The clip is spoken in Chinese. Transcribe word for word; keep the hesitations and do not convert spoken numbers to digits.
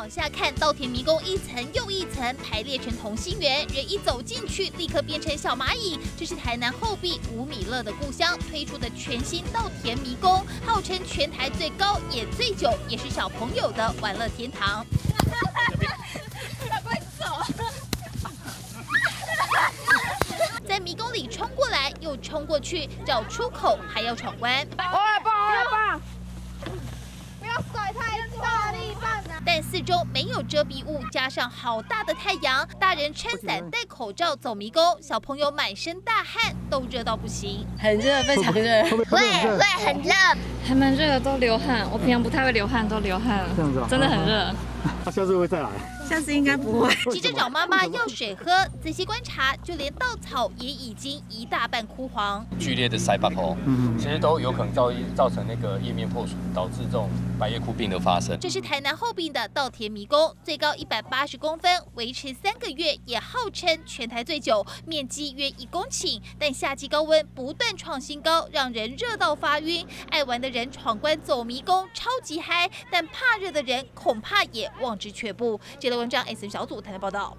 往下看，稻田迷宫一层又一层排列成同心圆，人一走进去，立刻变成小蚂蚁。这是台南后壁吴米勒的故乡推出的全新稻田迷宫，号称全台最高也最久，也是小朋友的玩乐天堂。在迷宫里冲过来又冲过去，找出口还要闯关。 哇，棒，不要棒！ 不要甩太大力棒啊！ 但四周没有遮蔽物，加上好大的太阳，大人撑伞戴口罩走迷宫，小朋友满身大汗，都热到不行。 很热，非常热， 会会很热， 还蛮热的，都流汗。我平常不太会流汗，都流汗了， 这样子啊， 真的很热。 他下次会不会再来？ 下次应该不会。 急着找妈妈要水喝，仔细观察，就连稻草也已经一大半枯黄。 剧烈的晒巴头， 嗯， 其实都有可能造造成那个叶面破损，导致这种百叶枯病的发生。 这是台南后壁的稻田迷宫，最高一百八十公分，维持三个月，也号称全台最久，面积约一公顷。但夏季高温不断创新高，让人热到发晕。爱玩的人闯关走迷宫超级嗨，但怕热的人恐怕也望之却步。这类文章 S M 小组台南报道。